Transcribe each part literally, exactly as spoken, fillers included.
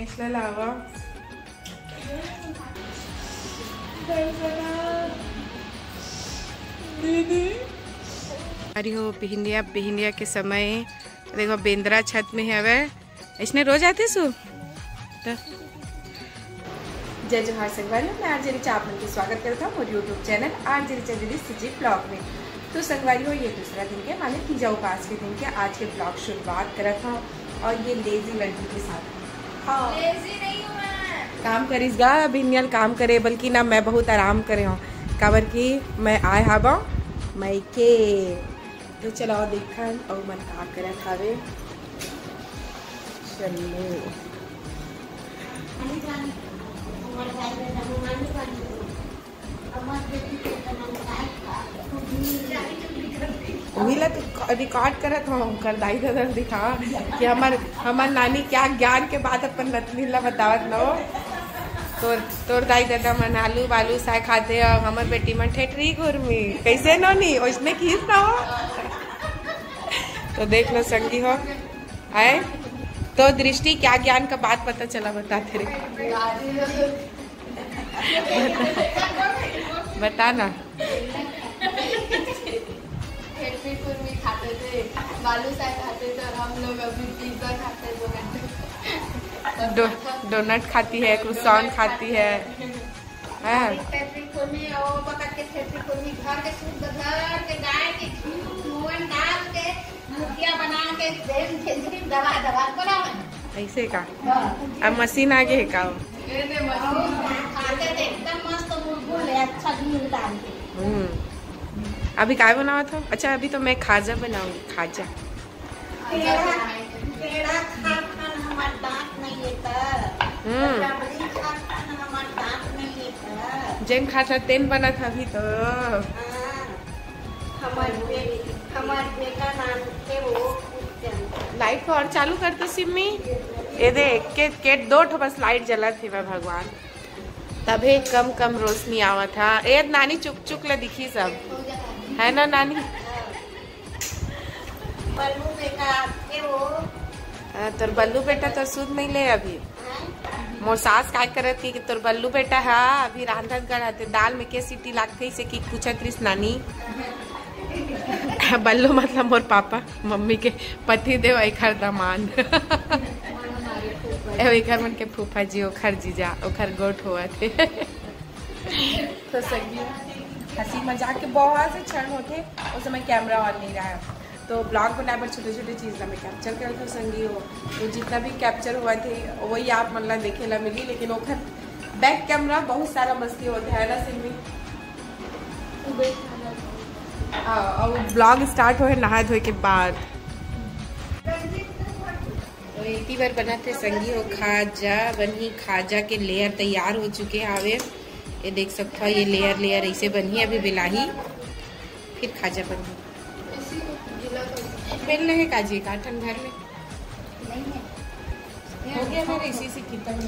इथलं लावा दीदी। अरे हो बिहिंदिया बिहिंदिया के समय देखो बेंद्रा छत में है वे इसने रोज आते सु तो जय जोहार संगवारी मैं आज रिचा आप लोग स्वागत करता हूँ और यूट्यूब चैनल आज रिचा दीदी सिजी ब्लॉग में। तो संगवारी हो ये दूसरा दिन के माने तीजा उपास के दिन के आज के ब्लॉग शुरुआत करा था और ये लेजी लड़की के साथ हाँ। लेजी नहीं हूँ मैं। काम करीस गा बिनियल काम करे बल्कि ना मैं बहुत आराम करे हूँ काबर की मैं आए हाबा मैं के तो चलाओ देखा और मन का करा खावे चलो वही तो रिकॉर्ड करत हूँ कर दाई दादा दिखा कि हमार हमार नानी क्या ज्ञान के बाद अपन नतनी ला बतावत न हो। तोर तोर दाई दादा मन आलू बालू साग खाते और हमार बेटी मन ठेठरी घुरमी कैसे नो नहीं उसने खींच ना हो। तो देख लो संगी हो आए तो दृष्टि क्या ज्ञान का बात पता चला बता तेरे बता ना। खाते थे बालू साग खाते थे और हम लोग अभी पिज्जा खाते थे दो, डोनट खाती है क्रोसान खाती है हाँ। ऐसे का अब मशीन आगे है का हम्म अभी काय बनावा था। अच्छा अभी तो मैं खाजा बनाऊंगी खाजा जैन खाता तेन बना था अभी तो लाइट और चालू करते सिम्मी ये देख के, के दो ठो बस लाइट जला थी मैं भगवान तभी कम कम रोशनी आवा था। ए नानी चुक चुक ले दिखी सब है ना नानी बल्लू बेटा तोर बल्लू बेटा तो सूद नहीं ले अभी मोर सास काय करत की तोर बल्लू बेटा है अभी रांधन करते दाल में के सीटी लागते से की पूछत रिस नानी बल्लू मतलब मोर पापा मम्मी के पति देव एखर दामाद एखर मन के फूफा जी ओखर जीजा ओखर गोठ हुआ थे। तो सही हंसी मजाक के बहुत से क्षण होते उस समय कैमरा ऑन नहीं रहा तो ब्लॉग बनाए पर छोटे छोटे चीज़ में कैप्चर कर तो संगी हो तो जितना भी कैप्चर हुआ थे वही आप मतलब देखे ला मिली लेकिन ओखर बैक कैमरा बहुत सारा मस्ती होता है ना सिमी और ब्लॉग स्टार्ट हो नहा धोए के बाद। तो एक ही बार बनाते संगी हो खाजा बनी खाजा के लेयर तैयार हो चुके आवे ये देख सकता है ये लेयर लेयर ऐसे बनी अभी बिलाही फिर खाजा बनी मिल रहे काजी काटन घर में हो गया मेरे इसी से कितन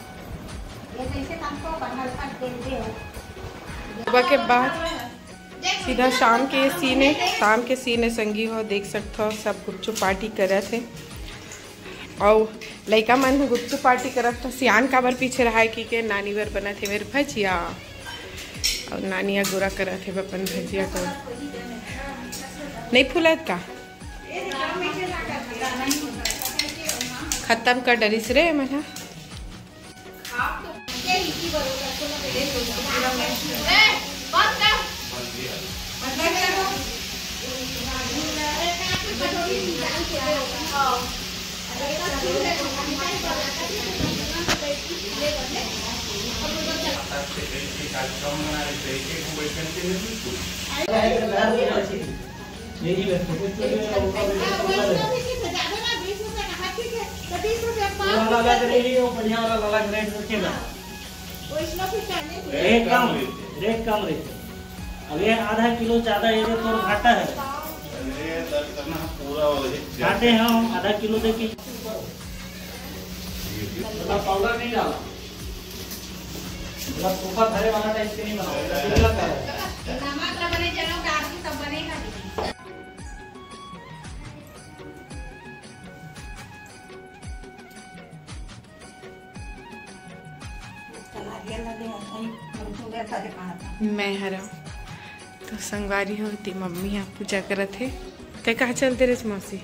सुबह के बाद सीधा शाम के सीने शाम के सीने संगी हो देख सकते हो सब गुपचुप पार्टी करे थे और लड़का मन गुपचुप पार्टी करत तो सियान काबर पीछे रहा की के नानी बर बना थे मेरे भजिया और नानिया गोरा करा थे अपन भजिया को नहीं फुलत का खत्म कर डरिस रे मना अब ये आधा किलो ज्यादा ये तो घाटा है घाटे हैं हम आधा किलो देखिए पाउडर नहीं डाला सूखा भरे वाला टाइप से नहीं बना मैं हरा तो संगवारी होती मम्मी यहाँ पूजा करत है। ते कहाँ चलते रहे मौसी?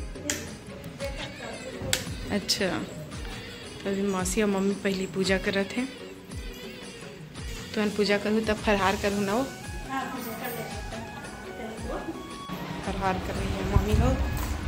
अच्छा, तो अभी मौसी और मम्मी पहली पूजा करत है। तो हम पूजा करूँ तब फरहार करूँ ना? वो फरहार कर रही है मम्मी लोग।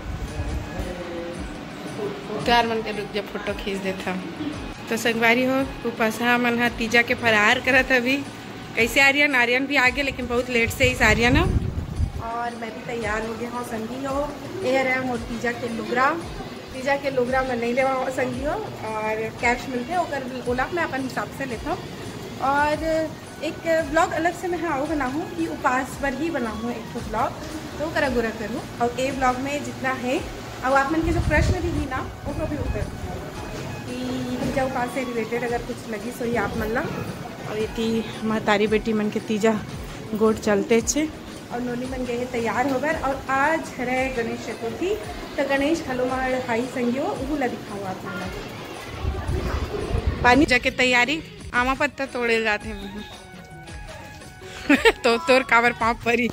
त्यार मन के रुक जब फोटो खींच देता तो संगवारी हो उपसा मन हा तीजा के फरहार करत अभी। कैसे आर्यन? आर्यन भी आ गया लेकिन बहुत लेट से ही आर्यन हो। और मैं भी तैयार हो गया हूँ संगी हो। ये रहा मोर तीजा के लुगरा। तीजा के लुगरा मैं नहीं लेवा संगी हो और कैश मिलते और ओला मैं अपन हिसाब से लेता हूँ। और एक ब्लॉग अलग से मैं हाँ बनाऊँ कि उपास पर ही बनाऊँ एक तो ब्लॉग, तो करा गुरा करूँ। और ए ब्लॉग में जितना है और आप मन के जो प्रश्न भी ना वो भी उत्तर कि तीजा उपास से रिलेटेड अगर कुछ लगी सो ही आप मन ला। और ये थी महतारी बेटी मन के तीजा गोट चलते छे और नोनी मन गए तैयार हो गए। और आज है गणेश चतुर्थी तो गणेश हलुमार हाई संगियो वो ला दिखाओ आप मन पानी जाके तैयारी। आमा पत्ता तोड़े जाते हैं तो तोर कावर पाँव परी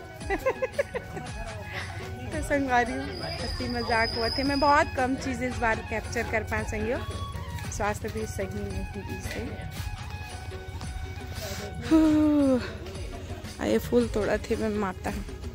तो संगवारी अच्छी मजाक हुआ थे। मैं बहुत कम चीज़ें इस बार कैप्चर कर पाए संगियो, स्वास्थ्य भी सही नहीं से। ये फूल तोड़ा थे मैं माता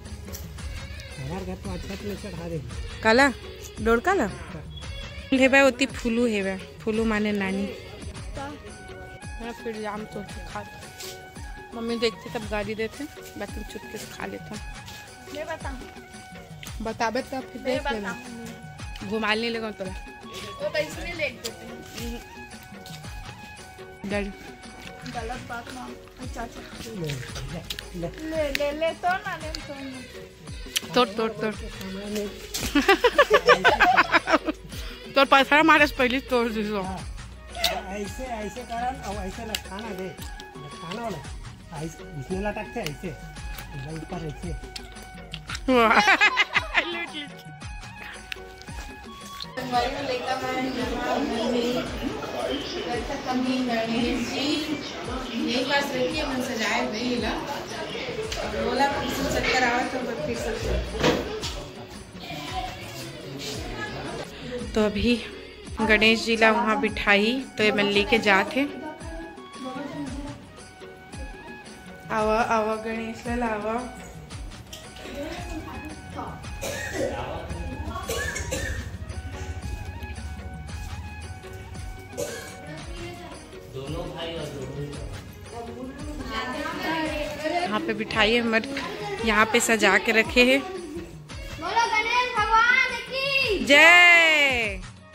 काला डोर काला हेबा उती फूलू हेबा फूलू माने नानी मैं फिर जाम तो खा मम्मी देखते तब गाली देते बाकी चुपके से खा लेता हूँ। बता बताबे तब फिर देख लेना घुमा नहीं लगा तोरा तो इसलिए ले देते डैडी गलत बात ना। अच्छा ले ले ले तो ना ले तो तोड़ तोड़ तोड़ तोड़ पत्थर मारे से पहले तोड़ दीजिए। ऐसे ऐसे करन और ऐसे ना खाना दे खाना वाला ऐसे इसमें लटकते ऐसे ऊपर ऐसे तो अभी गणेश जी ला वहाँ बिठाई तो ये मैं लेके जाते आवा आवा गणेश ला लावा। यहाँ पे बिठाई है मत यहाँ पे सजा के रखे हैं। बोलो गणेश भगवान की जय।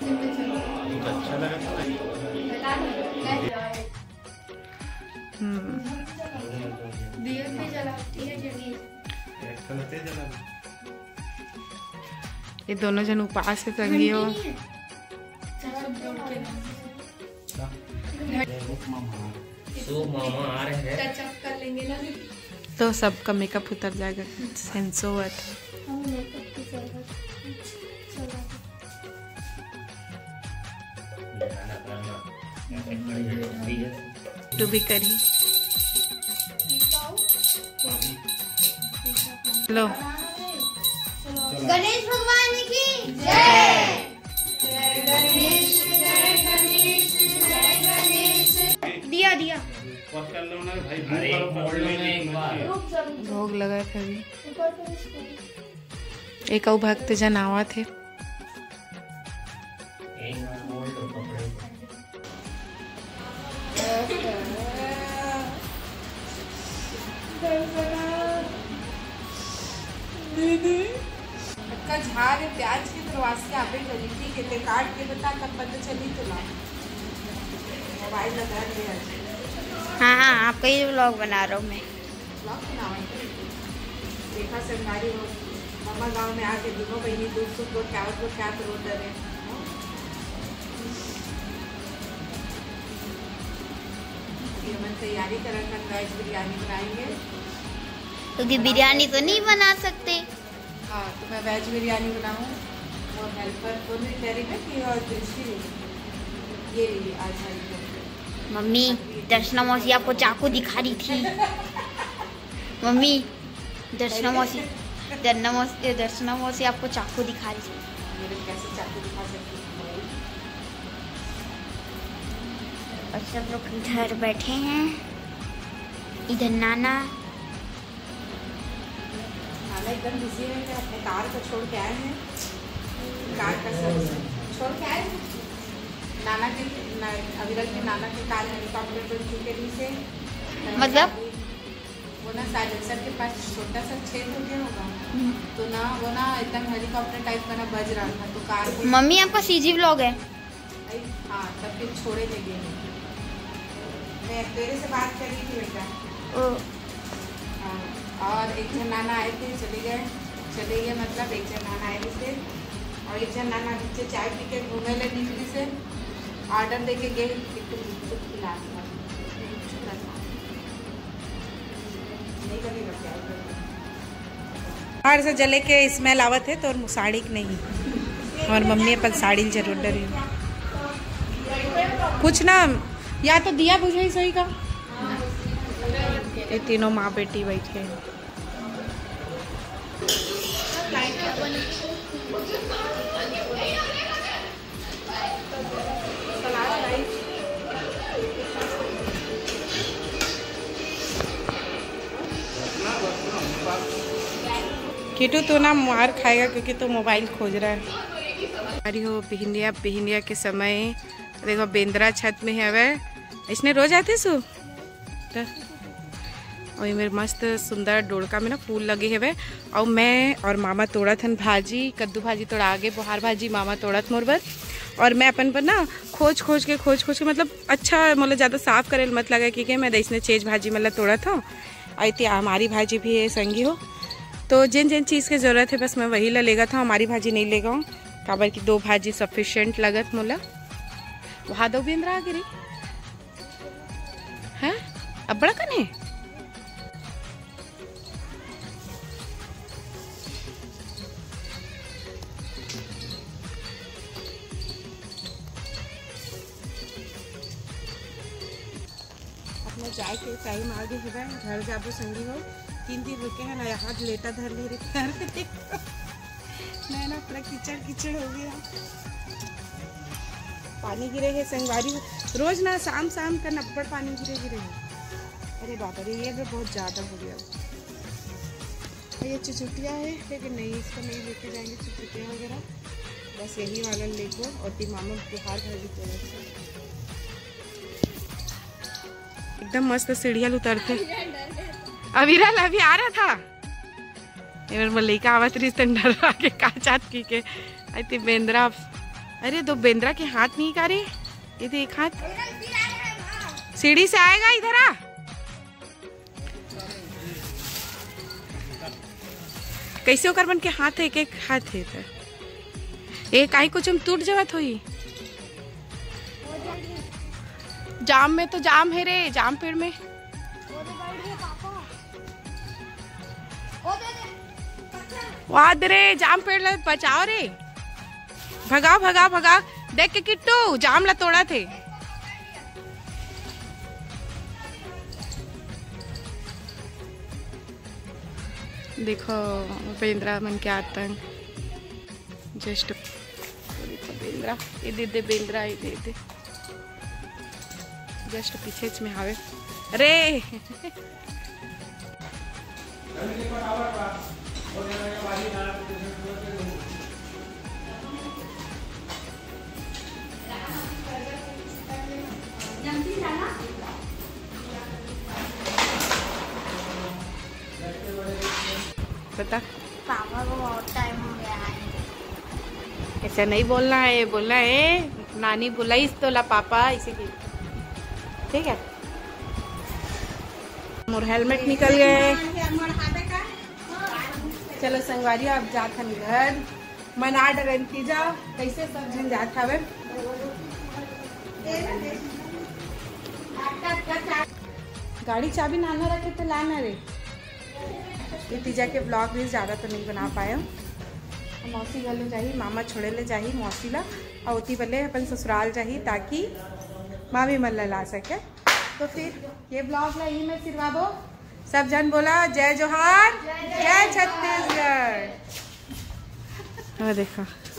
ये दोनों जन उपास के संगी हो। तो मामा आ रहे हैं कर लेंगे ना तो सबका मेकअप उतर जाएगा। सेंसो हुआ था तू भी करी लो। गणेश भगवान की जय। दिया दिया भोग लगा था अभी। एक और भक्त जन आवा थे दीदी का झाड़ प्याज की प्रवास के आपे चली थी कितने काट के बता कब पता चली तुला मोबाइल लगा दिया। हाँ हाँ आपका ही व्लॉग बना रहा हूँ मैं। व्लॉग बना देखा सरकारी हो मामा गांव में आके दोनों बहनी दूध सुख को क्या को क्या करो डरे हम तैयारी कर वेज बिरयानी बनाएंगे क्योंकि बिरयानी तो नहीं बना सकते। हाँ तो मैं वेज बिरयानी बनाऊँ और हेल्पर को नहीं कह रही है कि और दूसरी ये आज हेल्प मम्मी दर्शना मौसी आपको चाकू दिखा रही थी। मम्मी दर्शना मौसी दर्शना मौसी दर्शना मौसी आपको चाकू दिखा रही थी। मेरे कैसे चाकू दिखा सकती हूँ? और सब लोग इधर बैठे हैं। इधर नाना नाना एकदम बिजी है क्या? अपने कार को छोड़ के आए हैं। कार का सर्विस छोड़ के आए हैं। नाना के ना, अविरल के नाना के कार हेलीकॉप्टर पर चुके भी से मतलब वो ना साइलेंसर के पास छोटा सा छेद हो गया होगा, तो ना वो ना एकदम हेलीकॉप्टर टाइप का ना बज रहा था, तो कार को मम्मी आपका सीजी व्लॉग है। हाँ तब फिर छोड़े ले गए। मैं तेरे से बात कर रही थी बेटा। ओ हाँ, और एक जन नाना आए थे, चले गए चले गए मतलब एक जन नाना आए थे और एक जन नाना नीचे चाय पी के घूमे ले निकली से ऑर्डर दे के गए बाहर से जले के स्मेल आवत है तो और साड़ी नहीं और मम्मी अपन साड़ी जरूर डरी कुछ ना या तो दिया बुझे सही का। ये तीनों माँ बेटी बैठे हैं। किटू तो ना मार खाएगा क्योंकि तो मोबाइल खोज रहा है। अरे हो बिहनिया बिहनिया के समय देखो बेंद्रा छत में है वह इसने रोज आते सु तो और मेरे मस्त सुंदर डोड़का में ना फूल लगे है वह और मैं और मामा तोड़त हन भाजी कद्दू भाजी तोड़ा आगे बुहार भाजी मामा तोड़त मोर बर और मैं अपन पर ना खोज खोज के खोज खोज के मतलब अच्छा मतलब ज़्यादा साफ करे मत लगा कि मैं इसने चेज भाजी मतलब तोड़ा था आई थी हमारी भाजी भी है संगी हो तो जिन जिन चीज़ की ज़रूरत है बस मैं वही ला लेगा था। हमारी भाजी नहीं लेगा हूँ काबर की दो भाजी सफिशेंट लगत मोला वहाँ दो बेंद्रा आ गिरी है अब बड़ा कने अपना जाए के टाइम आगे है घर जाबो संगी हो तीन दिन रुके हैं ना हाथ लेटा धर ले रहे मैं ना पूरा कीचड़ कीचड़ हो गया पानी गिरे है संगवारी रोज ना शाम शाम का नब्बड़ पानी गिरे गिरे है। अरे बाबा रे ये भी बहुत ज़्यादा हो गया। ये चुचुटिया है लेकिन नहीं इसको नहीं लेके जाएंगे चुचुटिया वगैरह बस यही वाला लेको और ती मामा बुहार भाजी तोड़ा एकदम मस्त सीढ़िया उतरते। अविरल अभी आ रहा था मल्लिका आवत रही डर के काचात की के आई बेंद्रा अरे दो बेंद्रा के हाथ नहीं का रे ये तो एक हाथ सीढ़ी से आएगा इधर आ कैसे होकर बन के हाथ है एक एक हाथ है तो एक आई कुछ हम टूट जावत हुई जाम में तो जाम है रे जाम पेड़ में वाद रे जाम पेड़ ला बचाओ रे भगाओ भगाओ भगाओ देख के किट्टू जाम ला तोड़ा थे देखो बेंद्रा मन के आतंक जस्ट बेंद्रा ये दे दे बेंद्रा ये दे दे जस्ट पीछे में हावे रे बता पापा को बहुत टाइम हो गया है। ऐसा नहीं बोलना है बोलना है नानी बुलाई तो ला पापा इसी की ठीक है। मोर हेलमेट निकल गए चलो संगवारी आप जात हन घर मना डरती जाओ कैसे सब जन जात हवे गाड़ी चाबी नाना रखे तो लाना रे ये तीजा के ब्लॉग भी ज़्यादा तो नहीं बना पाया मौसी घर ले जाही मामा छोड़े ले जाही मौसी ला और उती बल्ले अपन ससुराल जाही ताकि माँ भी मन ला सके। तो फिर ये ब्लॉग ला यही में सिरवा दो। सब जन बोला जय जोहार, जय छत्तीसगढ़। देखो